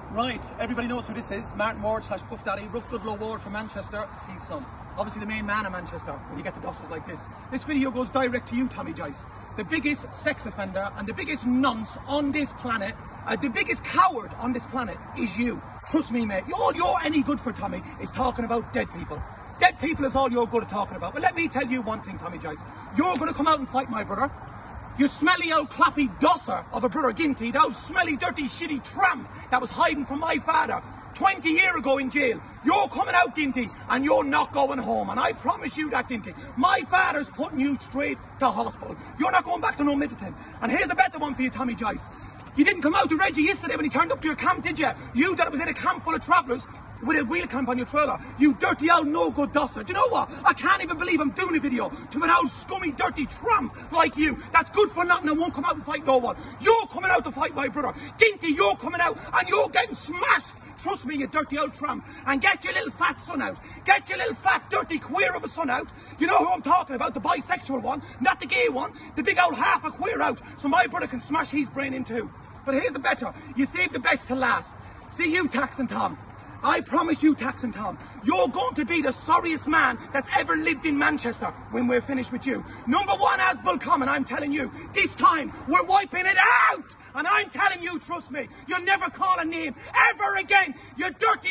Right, everybody knows who this is. Martin Ward / Puff Daddy, Rough Dudlow Ward from Manchester, his son. Obviously the main man of Manchester when you get the dusters like this. This video goes direct to you, Tommy Joyce. The biggest sex offender and the biggest nonce on this planet, the biggest coward on this planet is you. Trust me, mate. All you're any good for, Tommy, is talking about dead people. Dead people is all you're good at talking about. But let me tell you one thing, Tommy Joyce. You're going to come out and fight my brother. You smelly old clappy dosser of a brother Ginty, that smelly dirty shitty tramp that was hiding from my father 20 years ago in jail. You're coming out, Ginty, and you're not going home. And I promise you that, Ginty. My father's putting you straight to hospital. You're not going back to no Middleton. And here's a better one for you, Tommy Joyce. You didn't come out to Reggie yesterday when he turned up to your camp, did you? You that was in a camp full of travellers with a wheel camp on your trailer. You dirty old no-good dosser. Do you know what? I can't even believe I'm doing a video to an old scummy dirty tramp like you. That's good for nothing and won't come out and fight no one. You're coming out to fight my brother. Ginty, you're coming out and you're getting smashed. Trust me, you dirty old tramp. And get your little fat son out. Get your little fat dirty queer of a son out. You know who I'm talking about, the bisexual one, not the gay one. The big old half a queer out so my brother can smash his brain in too. But here's the better. You save the best to last. See you, Taxon Tom. I promise you, Taxon Tom, you're going to be the sorriest man that's ever lived in Manchester when we're finished with you. Number one Asbel Common, I'm telling you, this time we're wiping it out. And I'm telling you, trust me, you'll never call a name ever again. You dirty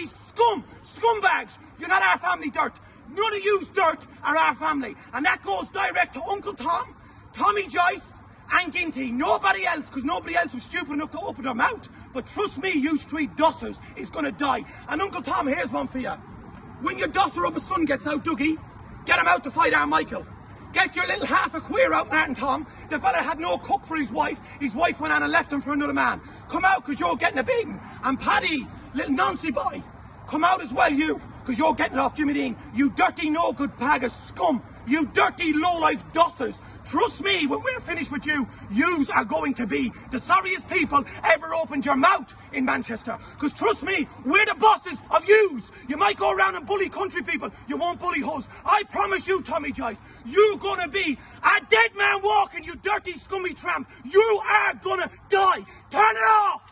scumbags. You're not our family dirt. None of you's dirt are our family. And that goes direct to Uncle Tom, Tommy Joyce, and Ginty. Nobody else, because nobody else was stupid enough to open their mouth. But trust me, you street dossers is going to die. And Uncle Tom, here's one for you. When your dosser of a son gets out, Dougie, get him out to fight our Michael. Get your little half a queer out, Martin Tom. The fella had no cook for his wife. His wife went on and left him for another man. Come out, because you're getting a beating. And Paddy, little Nancy boy, come out as well, you, because you're getting off Jimmy Dean. You dirty no-good bag of scum. You dirty low-life dossers. Trust me, when we're finished with you, yous are going to be the sorriest people ever opened your mouth in Manchester. Because trust me, we're the bosses of yous. You might go around and bully country people. You won't bully us. I promise you, Tommy Joyce, you're going to be a dead man walking, you dirty, scummy tramp. You are going to die. Turn it off.